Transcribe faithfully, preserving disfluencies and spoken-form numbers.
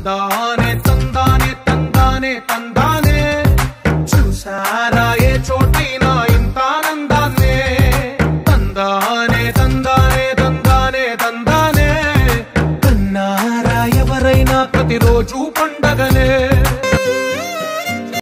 తందానే తందానే తందానే తందానే చూసారా ఏ చోటైనా ఇంత ఆనందాన్నే తందానే తందానే తందానే తందానే కన్నారా ఎవరైనా ప్రతిరోజు పండగనే